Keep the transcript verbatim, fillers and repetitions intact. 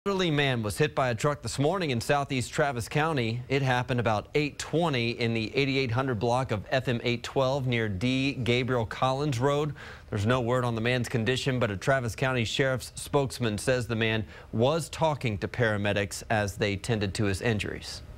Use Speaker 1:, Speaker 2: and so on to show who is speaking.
Speaker 1: Elderly man was hit by a truck this morning in southeast Travis County. It happened about eight twenty in the eighty-eight hundred block of F M eight twelve near D. Gabriel Collins Road. There's no word on the man's condition, but a Travis County Sheriff's spokesman says the man was talking to paramedics as they tended to his injuries.